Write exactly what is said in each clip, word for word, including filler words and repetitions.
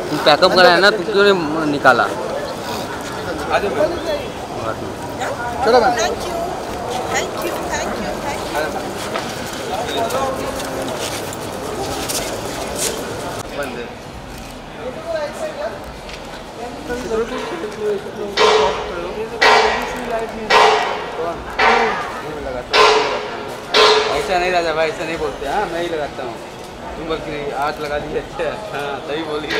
तू पैकअप करा है ना, तू क्यों नहीं निकाला? चलो ma'am. Thank you thank you thank you thank ऐसा नहीं राजा भाई, ऐसा नहीं बोलते। हाँ मैं ही लगाता हूँ, तुम बल्कि नहीं हाथ लगा लीजिए। अच्छा हाँ सही बोलिए।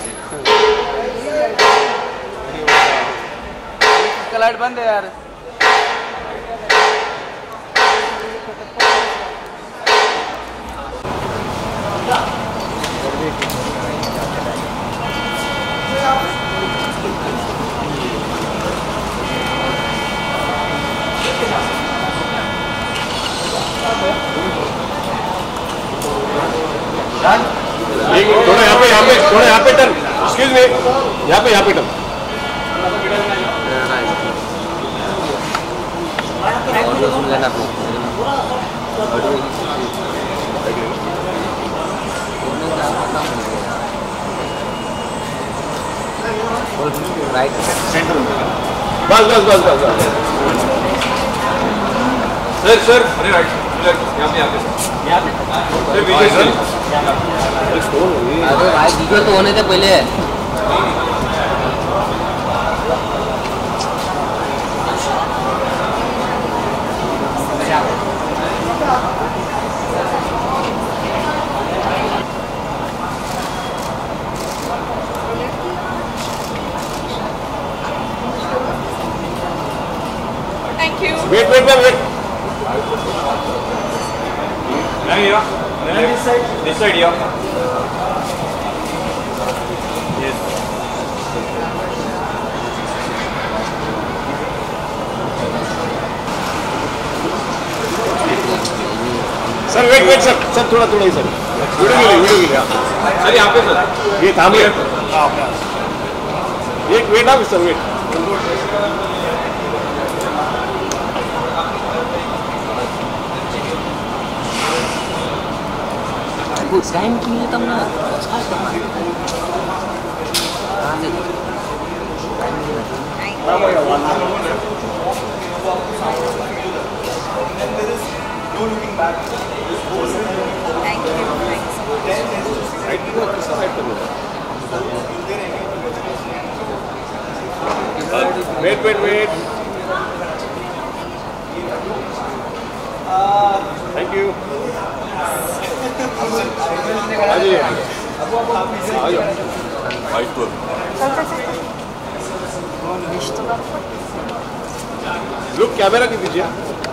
इसका लाइट बंद है यार। थोड़ा यहाँ पे यहाँ पे थोड़ा यहाँ पे टर्न, एक्सक्यूज मी, यहाँ पे यहाँ पे टर्न। ऑडियो सुन लेना अपने। राइट सेंटर में बस बस बस बस बस सर सर अरे राइट यहाँ पे यहाँ पे यहाँ पे विजय सर अरे भाई वीडियो तो होने थे पहले। Thank you wait wait wait नहीं यार this side this side yeah yes sir wait wait sir sir थोड़ा थोड़ा ही सर वीडियो के लिए वीडियो के लिए सर यहाँ पे सर ये थाम ले एक वेट आप सर वेट टाइम के लिए तब ना wait wait wait thank you look camera के पीछे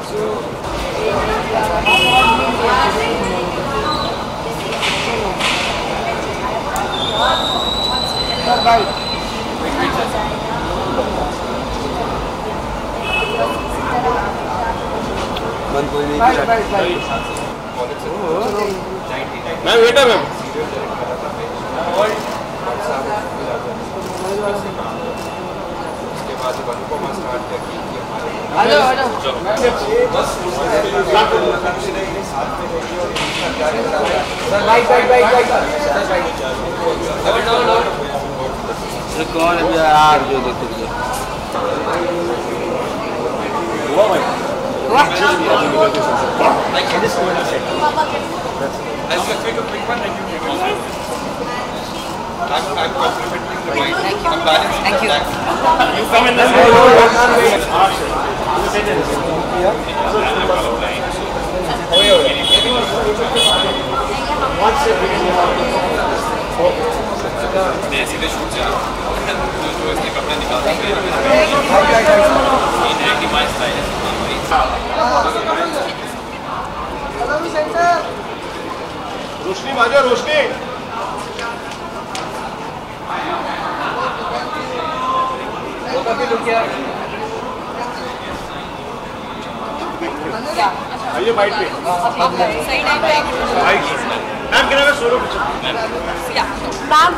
मन कोई नहीं। मैम वेटर मैम उसके बाद अनुपमा स्टार्ट किया hello hello sir bike bike bike bike कौन है यार जो देखते थे हुआ भाई Like this one set. Let's just make a quick one. Thank you. I'm, I'm complimenting the mind. I'm balancing Thank the you. tax. you come in this मैं सीधे शूट जा रहा हूँ जो इसने कपड़े निकालते हैं माय स्टाइल रोशनी बाजो रोशनी आइए बाइट पे सही टाइम पे मैम कितना में सोलो या मैम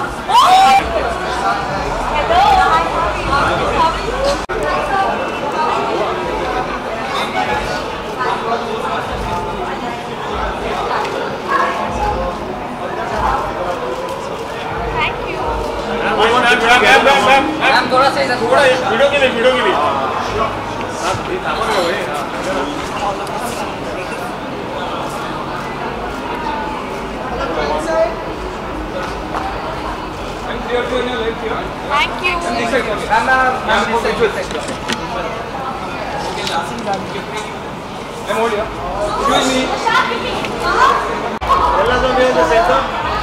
थैंक से इधर थोड़ा वीडियो के लिए वीडियो के लिए साथ ये थामा गए हुए हैं Thank you. Ma'am ma'am this side I'm holding up. Excuse me. Ella is in the center.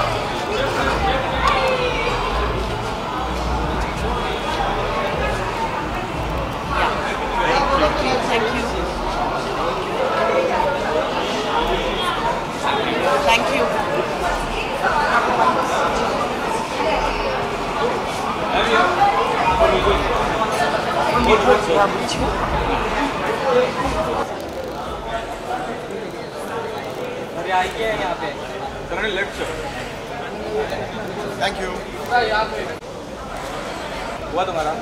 Thank you. Thank you. यहाँ पे Turn left, sir. Thank you यहाँ पे हुआ तुम्हारा?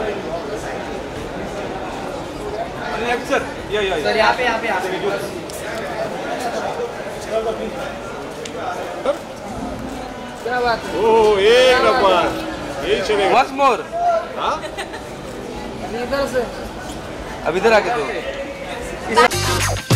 Left, sir. Yeah, yeah, sir yeah. यहाँ पे यहाँ पे यहाँ पे क्या बात है Oh, एक नंबर. यही चलेगा. वंस मोर हाँ? इधर से अब इधर आके दो